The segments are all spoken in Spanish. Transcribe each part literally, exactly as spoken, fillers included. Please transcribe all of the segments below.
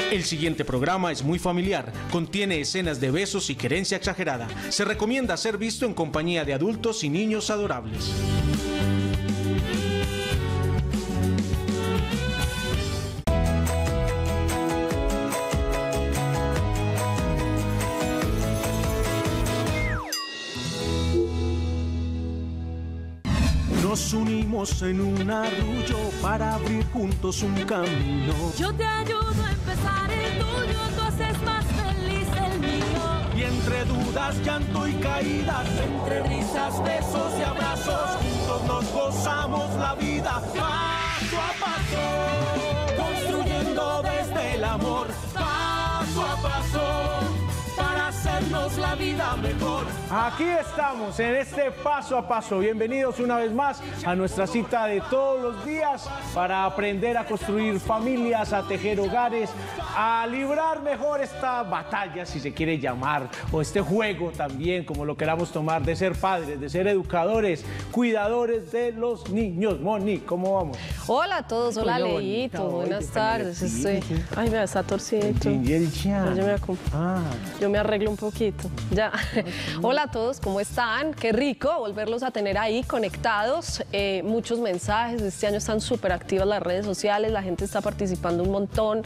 El siguiente programa es muy familiar, contiene escenas de besos y querencia exagerada. Se recomienda ser visto en compañía de adultos y niños adorables. Nos unimos en un arrullo para abrir juntos un camino. Yo te ayudo a empezar el tuyo, tú haces más feliz el mío. Y entre dudas, llanto y caídas, entre risas, besos y abrazos, juntos nos gozamos la vida paso a paso, construyendo desde el amor, paso a paso, para hacernos la vida mejor. Aquí estamos en este paso a paso. Bienvenidos una vez más a nuestra cita de todos los días para aprender a construir familias, a tejer hogares, a librar mejor esta batalla, si se quiere llamar, o este juego también, como lo queramos tomar, de ser padres, de ser educadores, cuidadores de los niños. Moni, ¿cómo vamos? Hola a todos, hola Leito, buenas tardes. Estoy... Ay, mira, está torcidito. Yo me, ah. Yo me arreglo un poquito. Ya. Hola a todos, ¿cómo están? Qué rico volverlos a tener ahí conectados. Eh, muchos mensajes, este año están súper activas las redes sociales, la gente está participando un montón.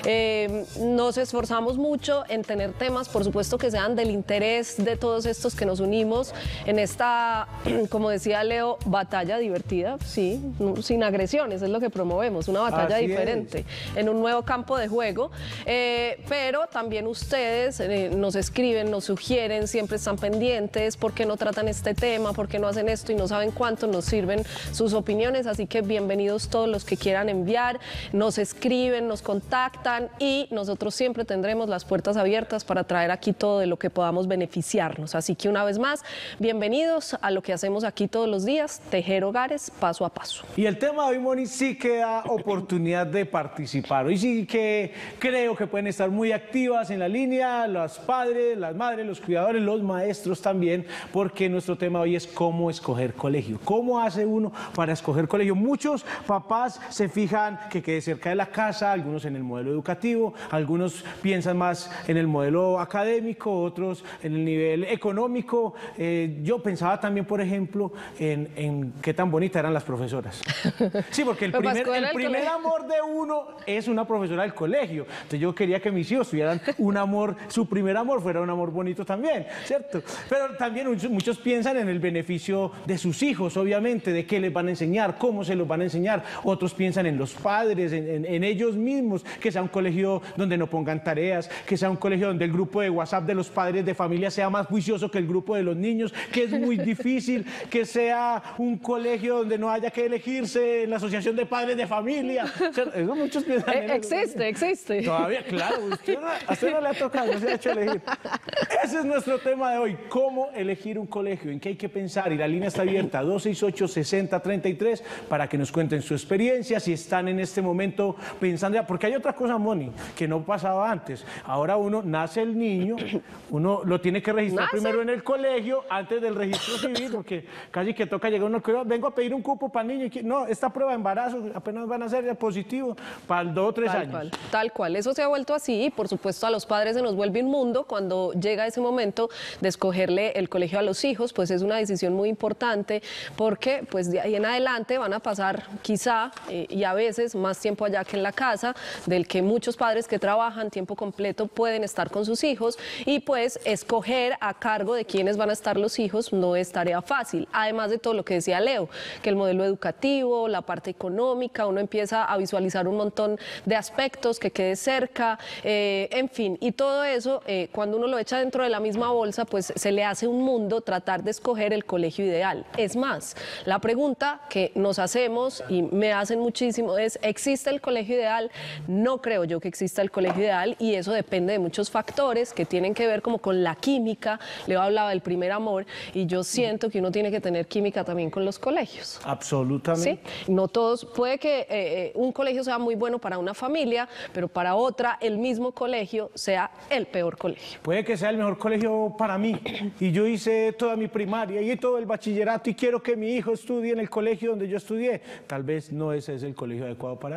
Eh, nos esforzamos mucho en tener temas, por supuesto, que sean del interés de todos estos que nos unimos en esta, como decía Leo, batalla divertida, sí, sin agresiones, es lo que promovemos, una batalla Así diferente, es. En un nuevo campo de juego. Eh, pero también ustedes eh, nos escriben, nos sugieren, siempre están pendientes, por qué no tratan este tema, por qué no hacen esto y no saben cuánto nos sirven sus opiniones, así que bienvenidos todos los que quieran enviar, nos escriben, nos contactan y nosotros siempre tendremos las puertas abiertas para traer aquí todo de lo que podamos beneficiarnos, así que una vez más, bienvenidos a lo que hacemos aquí todos los días, tejer hogares paso a paso. Y el tema de hoy, Moni, sí que da oportunidad de participar. Hoy sí que creo que pueden estar muy activas en la línea, los padres, las madres, los cuidadores, los maestros también, porque nuestro tema hoy es cómo escoger colegio. ¿Cómo hace uno para escoger colegio? Muchos papás se fijan que quede cerca de la casa, algunos en el modelo educativo, algunos piensan más en el modelo académico, otros en el nivel económico. Eh, yo pensaba también, por ejemplo, en, en qué tan bonitas eran las profesoras. Sí, porque el primer, el primer amor de uno es una profesora del colegio. Entonces yo quería que mis hijos tuvieran un amor, su primer amor fuera un amor bonito también, ¿cierto? Pero también muchos, muchos piensan en el beneficio de sus hijos, obviamente, de qué les van a enseñar, cómo se los van a enseñar. Otros piensan en los padres, en, en, en ellos mismos, que sea un colegio donde no pongan tareas, que sea un colegio donde el grupo de WhatsApp de los padres de familia sea más juicioso que el grupo de los niños, que es muy difícil, que sea un colegio donde no haya que elegirse en la asociación de padres de familia. O sea, eso muchos piensan en eh, existe, eso. existe. Todavía, claro, usted, a usted no le ha tocado, no se ha hecho elegir. Ese es nuestro tema de hoy, cómo elegir un colegio, en qué hay que pensar, y la línea está abierta, dos seis ocho, seis cero tres tres, para que nos cuenten su experiencia, si están en este momento pensando, ya, porque hay otra cosa, Moni, que no pasaba antes. Ahora uno, nace el niño, uno lo tiene que registrar ¿Nace? primero en el colegio, antes del registro civil, porque casi que toca llegar uno, vengo a pedir un cupo para niño, no, esta prueba de embarazo apenas van a ser positivo para el dos o tres tal años. Cual, tal cual, eso se ha vuelto así, y por supuesto a los padres se nos vuelve inmundo cuando llega ese momento de escogerle el colegio a los hijos, pues es una decisión muy importante, porque pues de ahí en adelante van a pasar quizá eh, y a veces más tiempo allá que en la casa, del que muchos padres que trabajan tiempo completo pueden estar con sus hijos, y pues escoger a cargo de quiénes van a estar los hijos no es tarea fácil, además de todo lo que decía Leo, que el modelo educativo, la parte económica, uno empieza a visualizar un montón de aspectos, que quede cerca, eh, en fin, y todo eso eh, cuando uno lo echa dentro de la misma bolsa, pues se le hace un mundo tratar de escoger el colegio ideal. Es más, la pregunta que nos hacemos y me hacen muchísimo es, ¿existe el colegio ideal? No creo yo que exista el colegio ideal, y eso depende de muchos factores que tienen que ver como con la química. Leo hablaba del primer amor, y yo siento que uno tiene que tener química también con los colegios. Absolutamente. ¿Sí? No todos, puede que eh, eh, un colegio sea muy bueno para una familia, pero para otra el mismo colegio sea el peor colegio. Puede que sea el mejor colegio para mí, y yo hice toda mi primaria y todo el bachillerato y quiero que mi hijo estudie en el colegio donde yo estudié. Tal vez no ese es el colegio adecuado para él.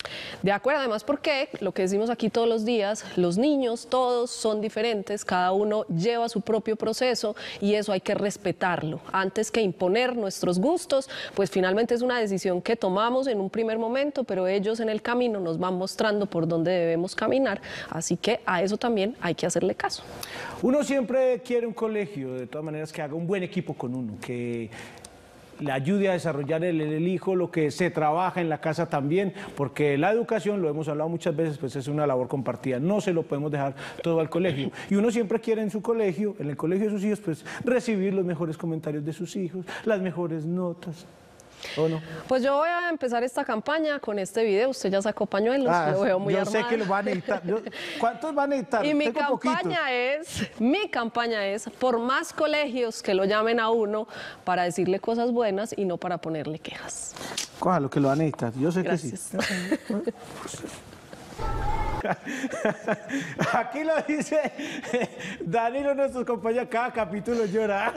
De acuerdo, además porque lo que decimos aquí todos los días, los niños todos son diferentes, cada uno lleva su propio proceso y eso hay que respetarlo. Antes que imponer nuestros gustos, pues finalmente es una decisión que tomamos en un primer momento, pero ellos en el camino nos van mostrando por dónde debemos caminar, así que a eso también hay que hacerle caso. Uno siempre quiere un colegio, de todas maneras, que haga un buen equipo con uno, que le ayude a desarrollar el, el hijo, lo que se trabaja en la casa también, porque la educación, lo hemos hablado muchas veces, pues es una labor compartida, no se lo podemos dejar todo al colegio. Y uno siempre quiere en su colegio, en el colegio de sus hijos, pues recibir los mejores comentarios de sus hijos, las mejores notas. ¿O no? Pues yo voy a empezar esta campaña con este video. Usted ya sacó pañuelos, Ah, lo veo muy yo armada. sé que lo van a necesitar. Yo- ¿Cuántos van a necesitar? Y mi Tengo campaña poquitos. es, mi campaña es por más colegios que lo llamen a uno para decirle cosas buenas y no para ponerle quejas. Cójalo, que lo van a necesitar. Yo sé Gracias. que sí. Aquí lo dice Danilo, nuestros compañeros, cada capítulo llora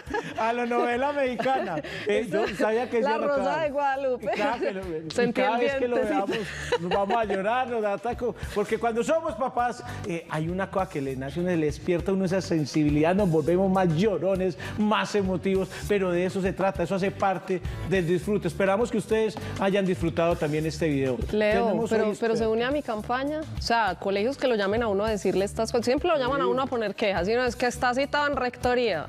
a la novela mexicana. Eh, yo sabía que La eso era Rosa cada- de Guadalupe. Y cada, que lo- y Sentí cada el vez que lo vientecito. veamos nos vamos a llorar, nos da ataco, porque cuando somos papás eh, hay una cosa que le nace, uno le despierta a uno esa sensibilidad, nos volvemos más llorones, más emotivos, pero de eso se trata, eso hace parte del disfrute. Esperamos que ustedes hayan disfrutado también este video. Leo, Tenemos pero, hoy- pero se une a mi campaña. O sea, colegios que lo llamen a uno a decirle estas cosas. Siempre lo llaman a uno a poner quejas. Y no es que está citado en rectoría.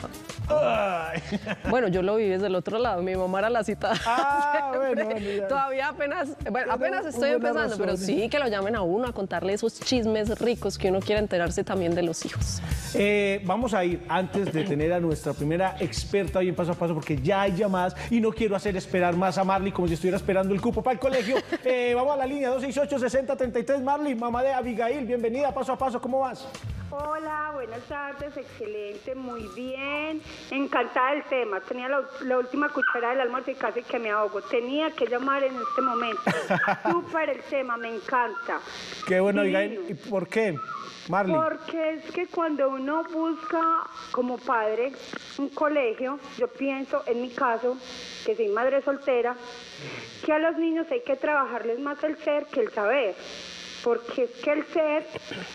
Ay. Bueno, yo lo vi desde el otro lado. Mi mamá era la citada. Ah, bueno, siempre. bueno, ya. Todavía apenas, bueno, apenas estoy hubo una empezando, pero razón. sí que lo llamen a uno a contarle esos chismes ricos que uno quiere enterarse también de los hijos. Eh, vamos a ir antes de tener a nuestra primera experta hoy en Paso a Paso, porque ya hay llamadas y no quiero hacer esperar más a Marley como si estuviera esperando el cupo para el colegio. Eh, vamos a la línea dos seis ocho, seis cero tres tres. Marley, mamá de Abigail, bienvenida a Paso a Paso, ¿cómo vas? Hola, buenas tardes, excelente, muy bien, encantada del tema. Tenía la, la última cuchara del almuerzo y casi que me ahogo. Tenía que llamar en este momento. Súper el tema, me encanta. Qué bueno, Divino. Abigail. ¿Y por qué, Marley? Porque es que cuando uno busca como padre un colegio, yo pienso, en mi caso, que soy madre soltera, que a los niños hay que trabajarles más el ser que el saber. Porque es que el ser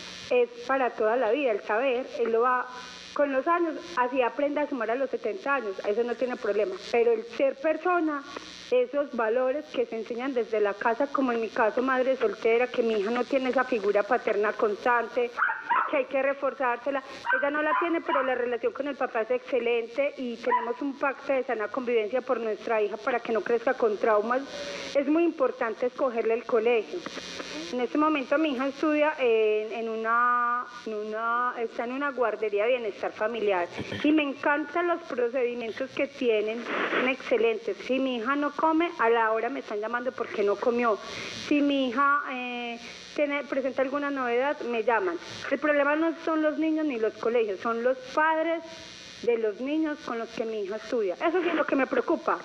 es para toda la vida, el saber, él lo va con los años, así aprende a sumar a los setenta años, eso no tiene problema, pero el ser persona, esos valores que se enseñan desde la casa, como en mi caso madre soltera, que mi hija no tiene esa figura paterna constante, que hay que reforzársela, ella no la tiene, pero la relación con el papá es excelente y tenemos un pacto de sana convivencia por nuestra hija para que no crezca con traumas. Es muy importante escogerle el colegio. En este momento mi hija estudia en, en, una, en una, está en una guardería de bienestar familiar y me encantan los procedimientos que tienen, son excelentes. Si mi hija no come, a la hora me están llamando porque no comió. Si mi hija eh, tiene, presenta alguna novedad, me llaman. El problema no son los niños ni los colegios, son los padres de los niños con los que mi hija estudia. Eso sí es lo que me preocupa.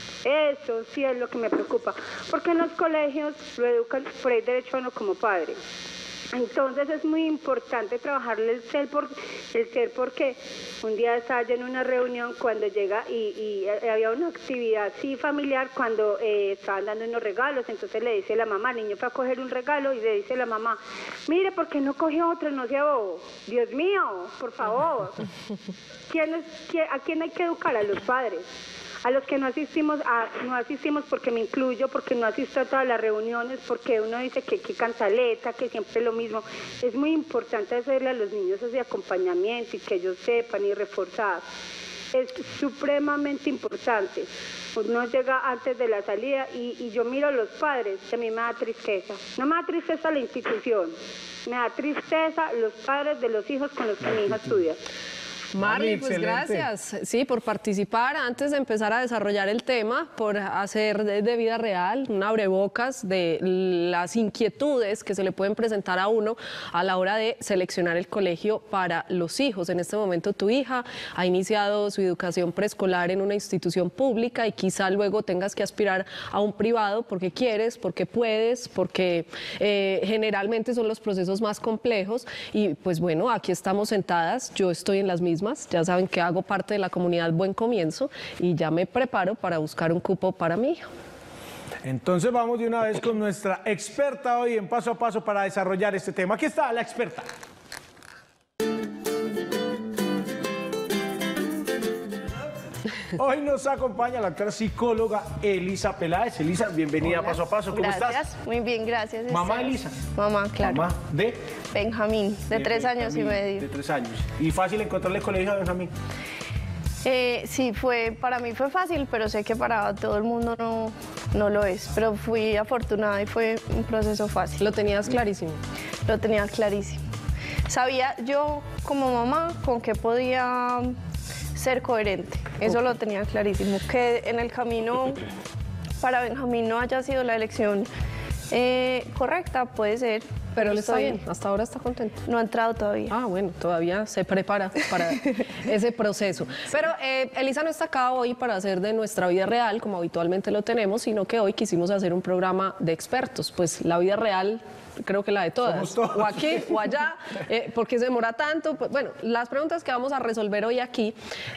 Eso sí es lo que me preocupa, porque en los colegios lo educan por el derecho a uno como padre. Entonces es muy importante trabajarle el ser, por, el ser porque un día estaba yo en una reunión cuando llega y, y había una actividad así familiar cuando eh, estaban dando unos regalos, entonces le dice la mamá, el niño fue a coger un regalo y le dice la mamá, mire, ¿por qué no cogió otro? No sea bobo. Dios mío, por favor. ¿Quién es, quién, ¿A quién hay que educar? A los padres. A los que no asistimos, a, no asistimos porque me incluyo, porque no asisto a todas las reuniones, porque uno dice que, que cantaleta, que siempre es lo mismo. Es muy importante hacerle a los niños ese acompañamiento y que ellos sepan y reforzar. Es supremamente importante. Uno llega antes de la salida y, y yo miro a los padres, que a mí me da tristeza. No me da tristeza la institución, me da tristeza los padres de los hijos con los que mi hija estudia. Marley, pues excelente. gracias, sí, por participar antes de empezar a desarrollar el tema, por hacer de, de vida real un abrebocas de las inquietudes que se le pueden presentar a uno a la hora de seleccionar el colegio para los hijos. En este momento tu hija ha iniciado su educación preescolar en una institución pública y quizá luego tengas que aspirar a un privado porque quieres, porque puedes, porque eh, generalmente son los procesos más complejos y pues bueno, aquí estamos sentadas, yo estoy en las mismas. Ya saben que hago parte de la comunidad Buen Comienzo y ya me preparo para buscar un cupo para mi hijo. Entonces vamos de una vez con nuestra experta hoy en Paso a Paso para desarrollar este tema. Aquí está la experta. Hoy nos acompaña la doctora psicóloga Elisa Peláez. Elisa, bienvenida. Hola. A Paso a Paso. ¿Cómo gracias. estás? Muy bien, gracias. ¿Mamá Elisa? Mamá, claro. ¿Mamá de? Benjamín, de, de tres Benjamín, años y medio. De tres años. ¿Y fácil encontrarle colegio a Benjamín? Eh, sí, fue, para mí fue fácil, pero sé que para todo el mundo no, no lo es. Pero fui afortunada y fue un proceso fácil. ¿Lo tenías clarísimo? Lo tenía clarísimo. Sabía yo como mamá con qué podía ser coherente. Eso okay. Lo tenía clarísimo. Que en el camino para Benjamín no haya sido la elección eh, correcta, puede ser. Pero él está bien, hasta ahora está contento. No ha entrado todavía. Ah, bueno, todavía se prepara para ese proceso. Pero eh, Elisa no está acá hoy para hacer de nuestra vida real, como habitualmente lo tenemos, sino que hoy quisimos hacer un programa de expertos. Pues la vida real, creo que la de todas, o aquí o allá, eh, ¿por qué se demora tanto? Pues, bueno, las preguntas que vamos a resolver hoy aquí,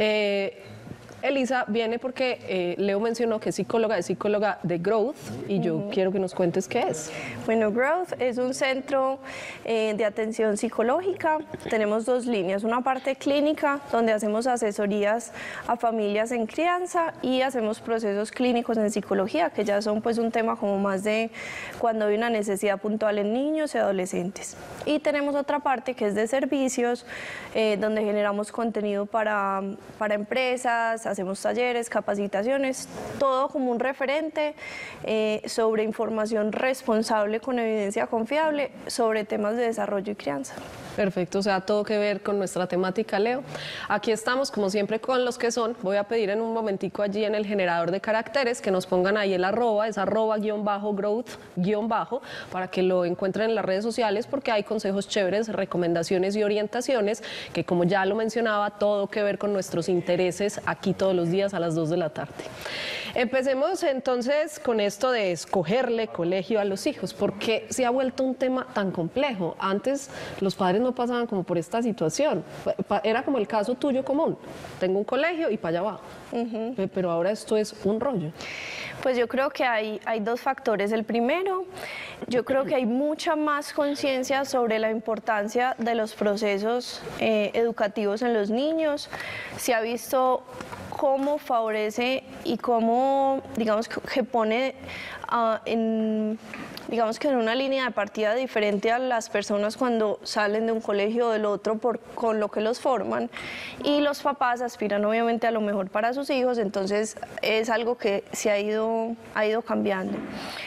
eh, Elisa viene porque eh, Leo mencionó que es psicóloga, es psicóloga de Growth y yo uh-huh. quiero que nos cuentes qué es. Bueno, Growth es un centro eh, de atención psicológica. Tenemos dos líneas, una parte clínica donde hacemos asesorías a familias en crianza y hacemos procesos clínicos en psicología, que ya son pues un tema como más de cuando hay una necesidad puntual en niños y adolescentes. Y tenemos otra parte que es de servicios, eh, donde generamos contenido para, para empresas, hacemos talleres, capacitaciones, todo como un referente eh, sobre información responsable con evidencia confiable sobre temas de desarrollo y crianza. Perfecto, o sea, todo que ver con nuestra temática, Leo. Aquí estamos, como siempre, con los que son. Voy a pedir en un momentico allí en el generador de caracteres que nos pongan ahí el arroba, es arroba guión bajo growth guión bajo, para que lo encuentren en las redes sociales, porque hay consejos chéveres, recomendaciones y orientaciones que, como ya lo mencionaba, todo que ver con nuestros intereses aquí todos los días a las dos de la tarde. Empecemos entonces con esto de escogerle colegio a los hijos, porque se ha vuelto un tema tan complejo. Antes los padres no pasaban como por esta situación, era como el caso tuyo común, tengo un colegio y para allá va, uh-huh. pero ahora esto es un rollo. Pues yo creo que hay, hay dos factores. El primero, yo creo que hay mucha más conciencia sobre la importancia de los procesos eh, educativos en los niños. Se ha visto cómo favorece y cómo, digamos, que pone uh, en... digamos que en una línea de partida diferente a las personas cuando salen de un colegio o del otro por, con lo que los forman, y los papás aspiran obviamente a lo mejor para sus hijos, entonces es algo que se ha ido, ha ido cambiando.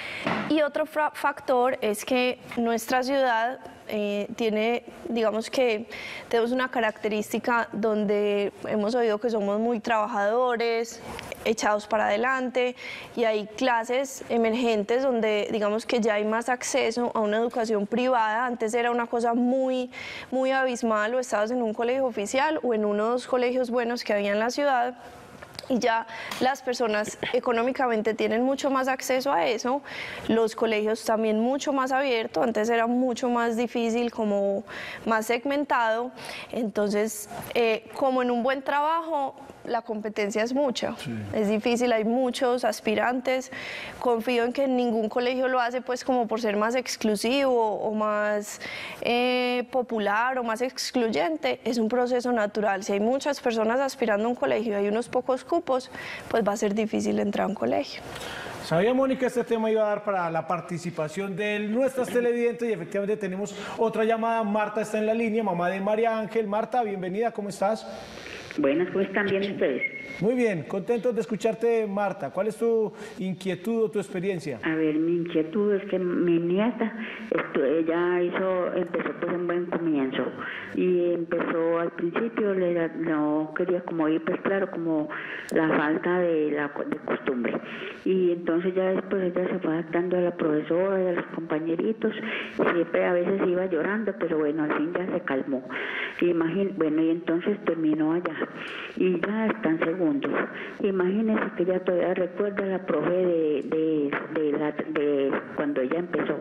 Y otro factor es que nuestra ciudad eh, tiene, digamos que tenemos una característica donde hemos oído que somos muy trabajadores, echados para adelante, y hay clases emergentes donde digamos que ya hay más acceso a una educación privada. Antes era una cosa muy, muy abismal, o estabas en un colegio oficial o en uno de los colegios buenos que había en la ciudad, y ya las personas económicamente tienen mucho más acceso a eso, los colegios también mucho más abiertos, antes era mucho más difícil, como más segmentado, entonces eh, como en un buen trabajo la competencia es mucha, sí. Es difícil, hay muchos aspirantes, confío en que ningún colegio lo hace pues como por ser más exclusivo o más eh, popular o más excluyente, es un proceso natural. Si hay muchas personas aspirando a un colegio y hay unos pocos cupos, pues va a ser difícil entrar a un colegio. Sabía, Mónica, este tema iba a dar para la participación de nuestras televidentes y efectivamente tenemos otra llamada. Marta está en la línea, mamá de María Ángel. Marta, bienvenida, ¿cómo estás? Buenas, ¿cómo están? Bien ustedes. Muy bien, contentos de escucharte, Marta. ¿Cuál es tu inquietud o tu experiencia? A ver, mi inquietud es que mi nieta, esto, ella hizo, empezó pues un buen comienzo y empezó al principio, le, no quería como ir, pues claro, como la falta de la de costumbre. Y entonces ya después ella se fue adaptando a la profesora y a los compañeritos, y siempre a veces iba llorando, pero bueno, al fin ya se calmó. Imagín, bueno, y entonces terminó allá y ya están segundos. Imagínense que ella todavía recuerda a la profe de, de, de, la, de cuando ella empezó.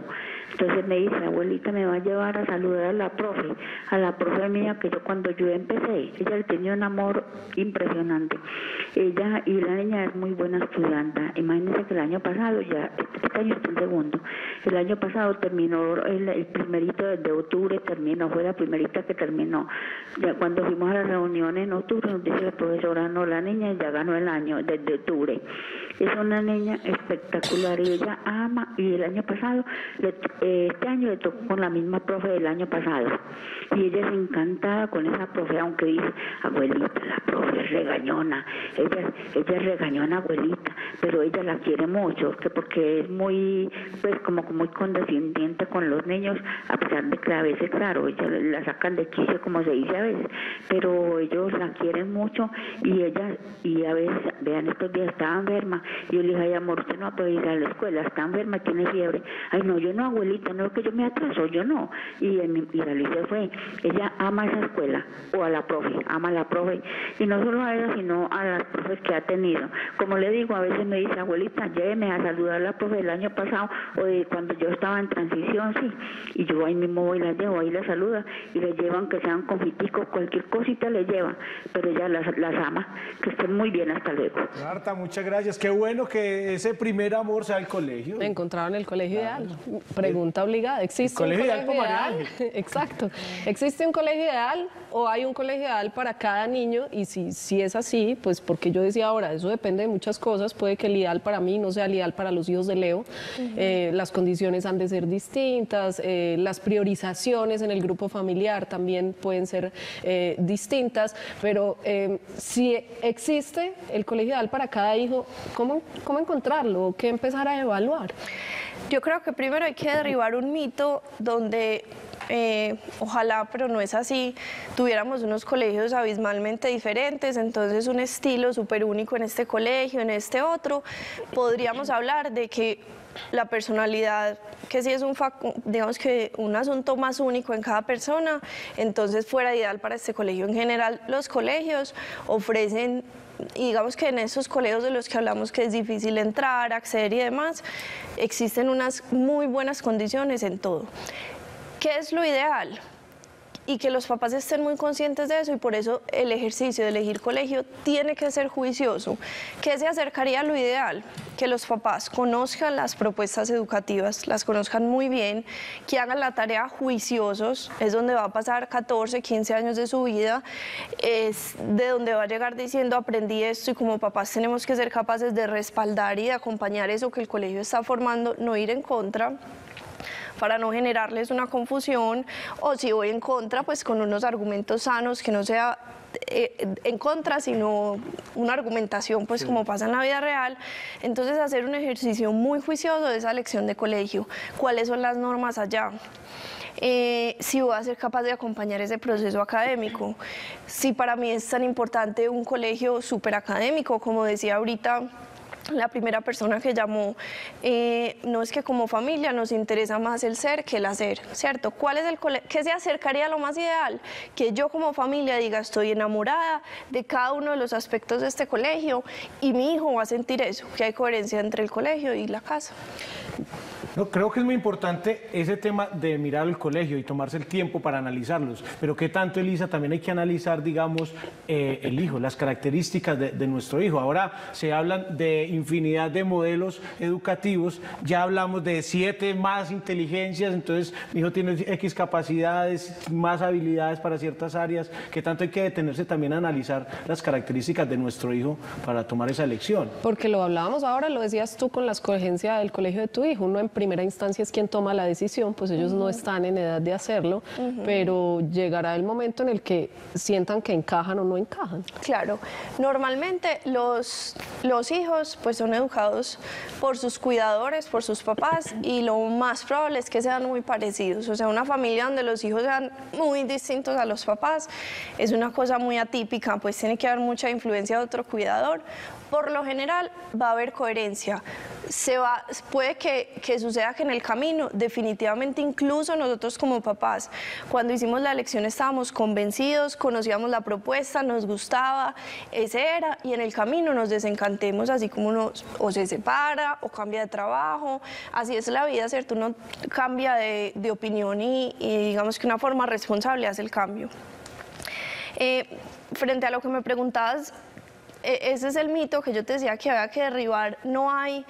Entonces me dice, abuelita, me va a llevar a saludar a la profe, a la profe mía, que yo cuando yo empecé, ella tenía un amor impresionante. Ella, y la niña es muy buena estudiante. Imagínense que el año pasado, ya, este año está en segundo, el año pasado terminó el, el primerito de octubre, terminó, fue la primerita que terminó. Ya cuando fuimos a la reunión en octubre, nos dice la profesora, no, la niña ya ganó el año desde octubre. Es una niña espectacular y ella ama, y el año pasado, le, eh, este año le tocó con la misma profe del año pasado. Y ella es encantada con esa profe, aunque dice, abuelita, la profe es regañona, ella, ella es regañona, abuelita, pero ella la quiere mucho, que porque es muy, pues como muy condescendiente con los niños, a pesar de que a veces, claro, ella la sacan de quicio, como se dice a veces, pero ellos la quieren mucho, y ella, y a veces, vean, estos días estaba enferma, y yo le dije, ay, amor, usted no va a poder ir a la escuela, está enferma, tiene fiebre. Ay, no, yo no, abuelita, no es que yo me atraso, yo no. Y, y la Alicia fue, ella ama esa escuela, o a la profe, ama a la profe, y no solo a ella, sino a las profes que ha tenido. Como le digo, a veces me dice, abuelita, lléveme a saludar a la profe del año pasado, o de cuando yo estaba en transición, sí, y yo ahí mismo voy y la llevo, ahí la saluda, y le llevan que sean confiticos, cualquier cosita le lleva, pero ella las, las ama, que estén muy bien, hasta luego. Marta, muchas gracias, qué bueno que ese primer amor sea el colegio. Me encontraron el colegio ideal. Pregunta obligada, ¿existe el colegio un colegio ideal? ideal? Exacto. ¿Existe un colegio ideal o hay un colegio ideal para cada niño? Y si, si es así, pues porque yo decía ahora, eso depende de muchas cosas, puede que el ideal para mí no sea el ideal para los hijos de Leo, uh-huh. eh, las condiciones han de ser distintas, eh, las priorizaciones en el grupo familiar también pueden ser eh, distintas, pero eh, si existe el colegio ideal para cada hijo, ¿cómo, cómo encontrarlo? ¿Qué empezar a evaluar? Yo creo que primero hay que derribar un mito donde Eh, ojalá, pero no es así, tuviéramos unos colegios abismalmente diferentes, entonces un estilo súper único en este colegio, en este otro. Podríamos hablar de que la personalidad, que sí es un, digamos que un asunto más único en cada persona, entonces fuera ideal para este colegio. En general, los colegios ofrecen, y digamos que en esos colegios de los que hablamos que es difícil entrar, acceder y demás, existen unas muy buenas condiciones en todo. ¿Qué es lo ideal? Y que los papás estén muy conscientes de eso, y por eso el ejercicio de elegir colegio tiene que ser juicioso. ¿Qué se acercaría a lo ideal? Que los papás conozcan las propuestas educativas, las conozcan muy bien, que hagan la tarea juiciosos, es donde va a pasar catorce, quince años de su vida, es de donde va a llegar diciendo aprendí esto, y como papás tenemos que ser capaces de respaldar y de acompañar eso que el colegio está formando, no ir en contra, para no generarles una confusión, o si voy en contra, pues con unos argumentos sanos, que no sea eh, en contra, sino una argumentación, pues sí, como pasa en la vida real. Entonces, hacer un ejercicio muy juicioso de esa elección de colegio. ¿Cuáles son las normas allá? Eh, si voy a ser capaz de acompañar ese proceso académico. Si para mí es tan importante un colegio súper académico, como decía ahorita la primera persona que llamó, eh, no es que como familia nos interesa más el ser que el hacer, ¿cierto? ¿Cuál es el cole- ¿Qué se acercaría a lo más ideal? Que yo como familia diga, estoy enamorada de cada uno de los aspectos de este colegio, y mi hijo va a sentir eso, que hay coherencia entre el colegio y la casa. No, creo que es muy importante ese tema de mirar el colegio y tomarse el tiempo para analizarlos, pero ¿qué tanto, Elisa? También hay que analizar, digamos, eh, el hijo, las características de, de nuestro hijo. Ahora se hablan de infinidad de modelos educativos, ya hablamos de siete más inteligencias, entonces mi hijo tiene X capacidades, más habilidades para ciertas áreas. ¿Qué tanto hay que detenerse también a analizar las características de nuestro hijo para tomar esa elección? Porque lo hablábamos ahora, lo decías tú con la escogencia del colegio de tu hijo, uno en primera instancia es quien toma la decisión, pues ellos uh-huh. no están en edad de hacerlo, uh-huh. pero llegará el momento en el que sientan que encajan o no encajan. Claro, normalmente los, los hijos pues son educados por sus cuidadores, por sus papás, y lo más probable es que sean muy parecidos. O sea, una familia donde los hijos sean muy distintos a los papás es una cosa muy atípica, pues tiene que haber mucha influencia de otro cuidador. por lo general va a haber coherencia. Se va, puede que, que suceda que en el camino, definitivamente, incluso nosotros como papás, cuando hicimos la elección estábamos convencidos, conocíamos la propuesta, nos gustaba, ese era, y en el camino nos desencantemos, así como uno o se separa o cambia de trabajo, así es la vida, ¿cierto? Uno cambia de, de opinión y, y digamos que una forma responsable hace el cambio. Eh, frente a lo que me preguntabas, ese es el mito que yo te decía que había que derribar. No hay,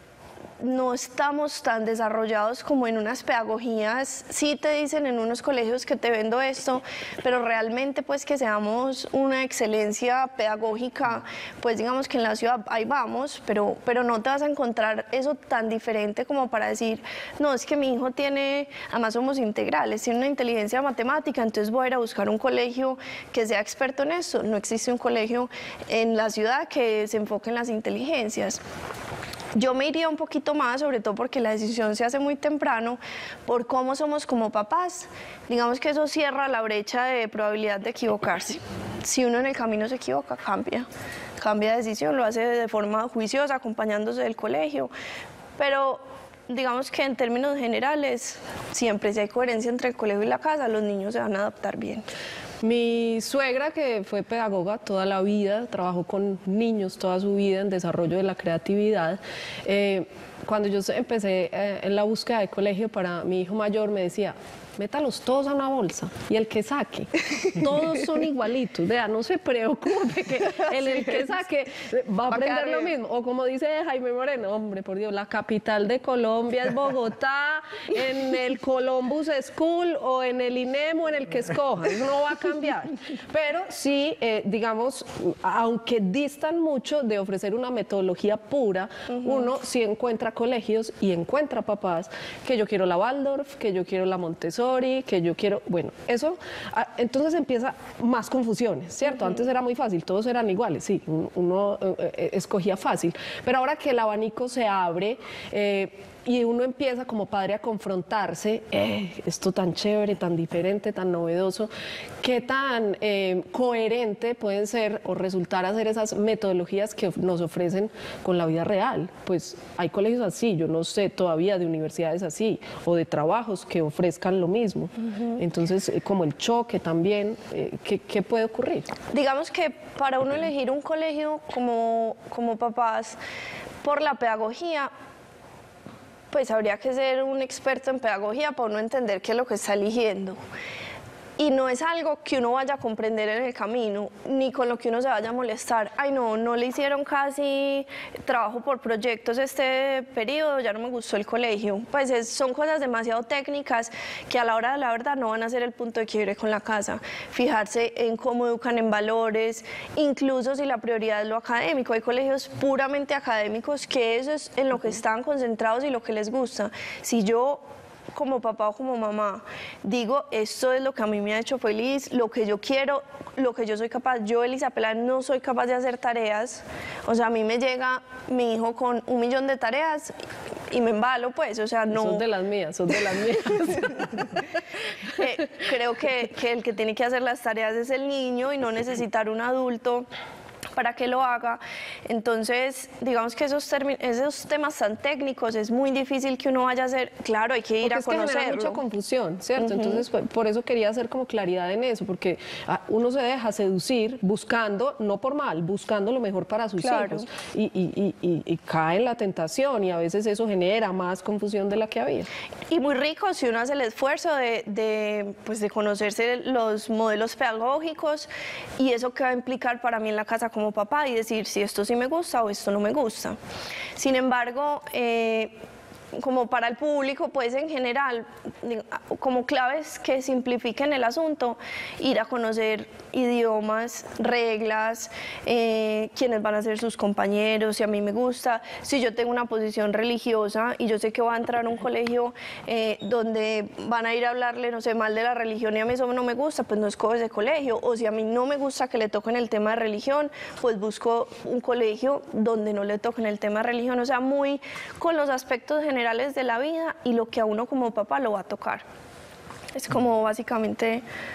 no estamos tan desarrollados como en unas pedagogías. Sí te dicen en unos colegios que te vendo esto, pero realmente pues que seamos una excelencia pedagógica, pues digamos que en la ciudad ahí vamos, pero, pero no te vas a encontrar eso tan diferente como para decir, no, es que mi hijo tiene, además somos integrales, tiene una inteligencia matemática, entonces voy a ir a buscar un colegio que sea experto en eso. No existe un colegio en la ciudad que se enfoque en las inteligencias. Yo me iría un poquito más, sobre todo porque la decisión se hace muy temprano, por cómo somos como papás. Digamos que eso cierra la brecha de probabilidad de equivocarse. Si uno en el camino se equivoca, cambia, cambia de decisión, lo hace de forma juiciosa, acompañándose del colegio. Pero digamos que en términos generales, siempre si hay coherencia entre el colegio y la casa, los niños se van a adaptar bien. Mi suegra, que fue pedagoga toda la vida, trabajó con niños toda su vida en desarrollo de la creatividad. Eh, cuando yo empecé eh, en la búsqueda de colegio para mi hijo mayor, me decía, métalos todos a una bolsa y el que saque, todos son igualitos, vea, no se preocupe que el, el que saque va a aprender lo mismo. O como dice Jaime Moreno, hombre, por Dios, la capital de Colombia es Bogotá, en el Columbus School o en el INEM o en el que escoja, eso no va a cambiar. Pero sí, eh, digamos, aunque distan mucho de ofrecer una metodología pura, uh-huh. uno sí encuentra colegios y encuentra papás que yo quiero la Waldorf, que yo quiero la Montessori, que yo quiero, bueno, eso, entonces empieza más confusiones, ¿cierto? Uh-huh. Antes era muy fácil, todos eran iguales, sí, uno eh, escogía fácil, pero ahora que el abanico se abre, eh, y uno empieza como padre a confrontarse, eh, esto tan chévere, tan diferente, tan novedoso, qué tan eh, coherente pueden ser o resultar a ser esas metodologías que nos ofrecen con la vida real. Pues hay colegios así, yo no sé todavía de universidades así, o de trabajos que ofrezcan lo mismo. Uh-huh. Entonces, eh, como el choque también, eh, ¿qué, ¿qué puede ocurrir? Digamos que para uno elegir un colegio como, como papás, por la pedagogía, pues habría que ser un experto en pedagogía para uno entender qué es lo que está eligiendo. Y no es algo que uno vaya a comprender en el camino, ni con lo que uno se vaya a molestar. Ay, no, no le hicieron casi trabajo por proyectos este periodo, ya no me gustó el colegio. Pues es, son cosas demasiado técnicas que a la hora de la verdad no van a ser el punto de quiebre con la casa. Fijarse en cómo educan en valores, incluso si la prioridad es lo académico. Hay colegios puramente académicos que eso es en lo que están concentrados y lo que les gusta. Si yo como papá o como mamá digo, esto es lo que a mí me ha hecho feliz, lo que yo quiero, lo que yo soy capaz, yo, Elisa Peláez, no soy capaz de hacer tareas, o sea, a mí me llega mi hijo con un millón de tareas y me embalo, pues, o sea, no... Son de las mías, son de las mías. eh, creo que, que el que tiene que hacer las tareas es el niño y no necesitar un adulto para que lo haga. Entonces, digamos que esos, esos temas tan técnicos es muy difícil que uno vaya a hacer, claro, hay que ir porque a es conocerlo. Que genera mucha confusión, ¿cierto? Uh-huh. Entonces, por eso quería hacer como claridad en eso, porque uno se deja seducir buscando, no por mal, buscando lo mejor para sus claro. hijos, y, y, y, y cae en la tentación, y a veces eso genera más confusión de la que había. Y muy rico si uno hace el esfuerzo de, de, pues de conocerse los modelos pedagógicos, y eso que va a implicar para mí en la casa como papá y decir si esto sí me gusta o esto no me gusta. Sin embargo, eh, como para el público, pues en general, como claves que simplifiquen el asunto, ir a conocer idiomas, reglas, eh, quiénes van a ser sus compañeros, si a mí me gusta, si yo tengo una posición religiosa y yo sé que voy a entrar a un colegio eh, donde van a ir a hablarle, no sé, mal de la religión y a mí eso no me gusta, pues no escojo ese colegio. O si a mí no me gusta que le toquen el tema de religión, pues busco un colegio donde no le toquen el tema de religión. O sea, muy con los aspectos generales de la vida y lo que a uno como papá lo va a tocar. Es como básicamente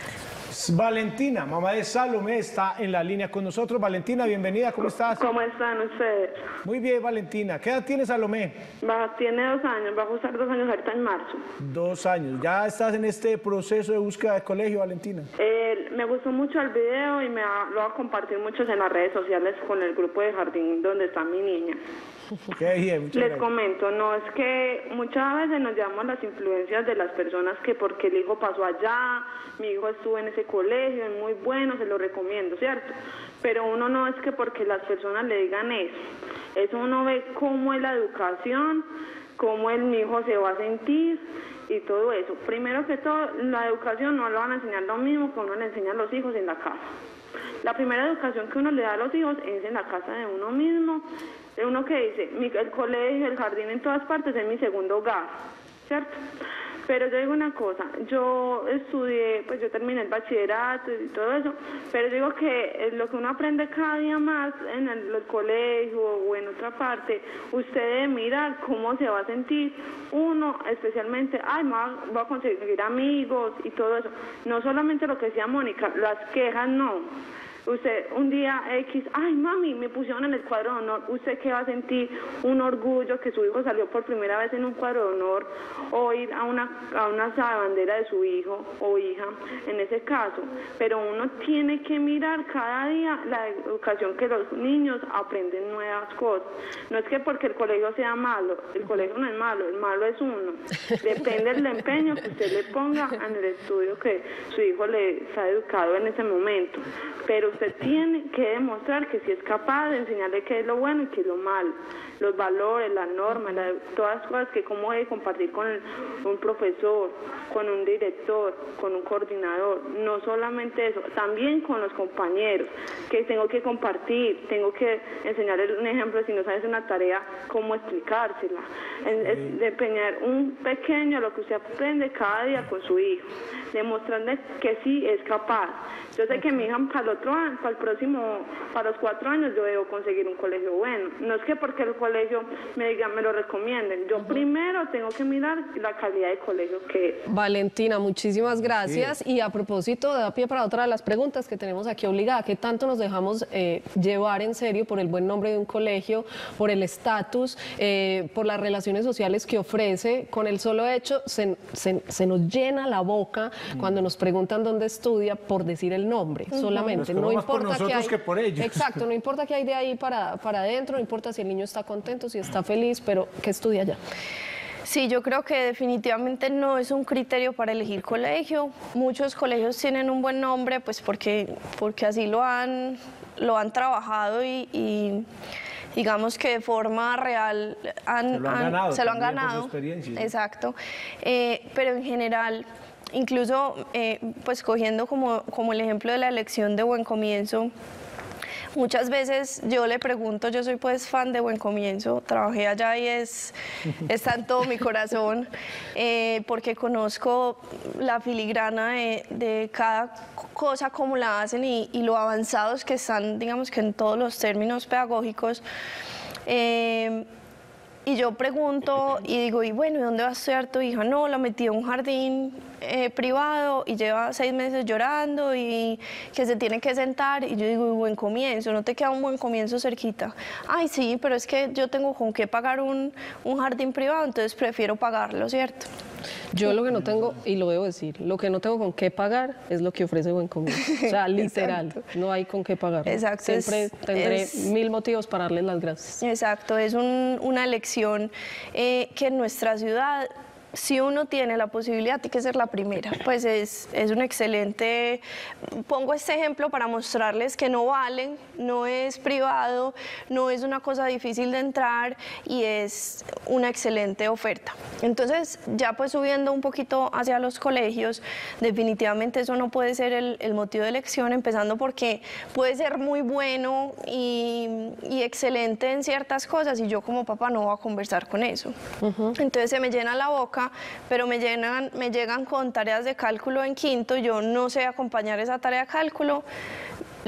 Valentina, mamá de Salomé, está en la línea con nosotros. Valentina, bienvenida, ¿cómo estás? ¿Cómo están ustedes? Muy bien, Valentina. ¿Qué edad tiene Salomé? Va, tiene dos años, va a usar dos años ahorita en marzo. Dos años. ¿Ya estás en este proceso de búsqueda de colegio, Valentina? Eh, me gustó mucho el video y me ha, lo voy a compartir mucho en las redes sociales con el grupo de jardín donde está mi niña. Qué bien, muchas Les gracias. comento, no es que muchas veces nos llevamos las influencias de las personas que porque el hijo pasó allá, mi hijo estuvo en ese colegio, es muy bueno, se lo recomiendo, ¿cierto? Pero uno no es que porque las personas le digan eso, eso uno ve cómo es la educación, cómo el mi hijo se va a sentir y todo eso. Primero que todo, la educación no le van a enseñar lo mismo que uno le enseña a los hijos en la casa. La primera educación que uno le da a los hijos es en la casa de uno mismo. Uno que dice, mi, el colegio, el jardín en todas partes es mi segundo hogar, ¿cierto? Pero yo digo una cosa, yo estudié, pues yo terminé el bachillerato y todo eso, pero yo digo que lo que uno aprende cada día más en el, el colegio o en otra parte, usted debe mirar cómo se va a sentir uno, especialmente, ay, me va, voy a conseguir amigos y todo eso. No solamente lo que decía Mónica, las quejas no. Usted un día X, ay mami, me pusieron en el cuadro de honor, ¿usted qué va a sentir? Un orgullo que su hijo salió por primera vez en un cuadro de honor, o ir a una, a una bandera de su hijo o hija, en ese caso. Pero uno tiene que mirar cada día la educación que los niños aprenden nuevas cosas. No es que porque el colegio sea malo, el colegio no es malo, el malo es uno. Depende del empeño que usted le ponga en el estudio que su hijo le ha educado en ese momento. Pero usted tiene que demostrar que sí es capaz de enseñarle qué es lo bueno y qué es lo malo, los valores, las normas, la, todas las cosas que cómo debe compartir con el, un profesor, con un director, con un coordinador, no solamente eso, también con los compañeros, que tengo que compartir, tengo que enseñarle un ejemplo, si no sabes una tarea, cómo explicársela, es desempeñar un pequeño lo que usted aprende cada día con su hijo, demostrarle que sí es capaz. Yo sé que mi hija para el otro año, para el próximo, para los cuatro años yo debo conseguir un colegio bueno. No es que porque el colegio me diga, me lo recomienden. Yo primero tengo que mirar la calidad de colegio que es. Valentina, muchísimas gracias. Sí. Y a propósito, da pie para otra de las preguntas que tenemos aquí obligada. ¿Qué tanto nos dejamos eh, llevar en serio por el buen nombre de un colegio, por el estatus, eh, por las relaciones sociales que ofrece? Con el solo hecho, se, se, se nos llena la boca mm. cuando nos preguntan dónde estudia por decir el nombre, uh-huh. solamente. No importa por nosotros que, hay, que por ellos. Exacto, no importa qué hay de ahí para, para adentro, no importa si el niño está contento, si está feliz, pero que estudia allá. Sí, yo creo que definitivamente no es un criterio para elegir colegio. Muchos colegios tienen un buen nombre, pues porque, porque así lo han, lo han trabajado y, y digamos que de forma real han, se lo han han, ganado. Se lo han ganado. Exacto. Eh, pero en general, incluso eh, pues cogiendo como, como el ejemplo de la elección de Buen Comienzo, muchas veces yo le pregunto, yo soy pues fan de Buen Comienzo, trabajé allá y es, está en todo mi corazón, eh, porque conozco la filigrana de, de cada cosa, cómo la hacen y, y lo avanzados que están, digamos que en todos los términos pedagógicos. Eh, Y yo pregunto y digo, y bueno, ¿y dónde va a estudiar tu hija? No, la metí a un jardín eh, privado y lleva seis meses llorando y que se tiene que sentar. Y yo digo, y Buen Comienzo, ¿no te queda un Buen Comienzo cerquita? Ay, sí, pero es que yo tengo con qué pagar un, un jardín privado, entonces prefiero pagarlo, ¿cierto? Yo lo que no tengo, y lo debo decir, lo que no tengo con qué pagar es lo que ofrece Buen Comienzo. O sea, literal, exacto. No hay con qué pagar. Exacto. Siempre es, tendré es, mil motivos para darles las gracias. Exacto, es un, una elección eh, que en nuestra ciudad, si uno tiene la posibilidad, tiene que ser la primera. Pues es, es un excelente... Pongo este ejemplo para mostrarles que no valen, no es privado, no es una cosa difícil de entrar y es una excelente oferta. Entonces, ya pues subiendo un poquito hacia los colegios, definitivamente eso no puede ser el, el motivo de elección, empezando porque puede ser muy bueno y, y excelente en ciertas cosas y yo como papá no voy a conversar con eso. Uh-huh. Entonces se me llena la boca, pero me, llenan, me llegan con tareas de cálculo en quinto, yo no sé acompañar esa tarea de cálculo,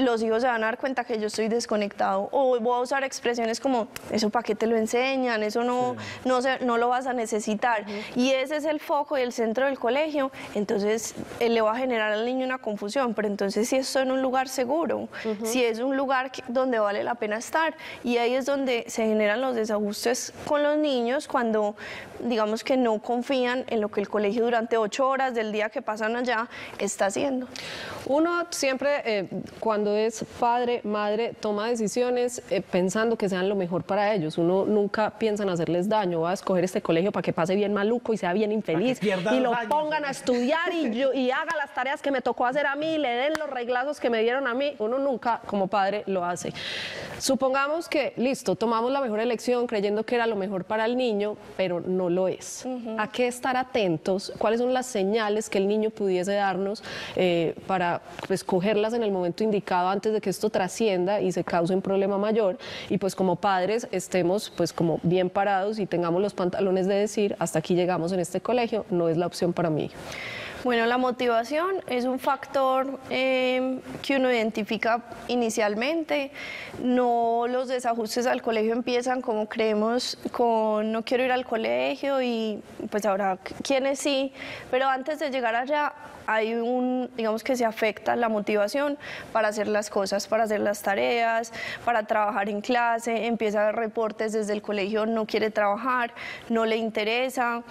los hijos se van a dar cuenta que yo estoy desconectado, o voy a usar expresiones como, eso para qué te lo enseñan, eso no, sí. no, se, no lo vas a necesitar. Uh-huh. Y ese es el foco y el centro del colegio, entonces eh, le va a generar al niño una confusión, pero entonces si estoy en un lugar seguro, uh-huh. si es un lugar que, donde vale la pena estar, y ahí es donde se generan los desajustes con los niños cuando digamos que no confían en lo que el colegio durante ocho horas del día que pasan allá está haciendo. Uno siempre eh, cuando es padre, madre, toma decisiones eh, pensando que sean lo mejor para ellos. Uno nunca piensa en hacerles daño, va a escoger este colegio para que pase bien maluco y sea bien infeliz y lo años. pongan a estudiar y, yo, y haga las tareas que me tocó hacer a mí, le den los reglazos que me dieron a mí. Uno nunca como padre lo hace. Supongamos que, listo, tomamos la mejor elección creyendo que era lo mejor para el niño, pero no lo es. Uh-huh. ¿A qué estar atentos? ¿Cuáles son las señales que el niño pudiese darnos eh, para pues, cogerlas en el momento indicado antes de que esto trascienda y se cause un problema mayor? Y pues como padres estemos pues como bien parados y tengamos los pantalones de decir, hasta aquí llegamos en este colegio, no es la opción para mí. Bueno, la motivación es un factor eh, que uno identifica inicialmente. No los desajustes al colegio empiezan como creemos con no quiero ir al colegio y pues ahora quiénes sí, pero antes de llegar allá hay un, digamos que se afecta la motivación para hacer las cosas, para hacer las tareas, para trabajar en clase, empieza a ver reportes desde el colegio, no quiere trabajar, no le interesa.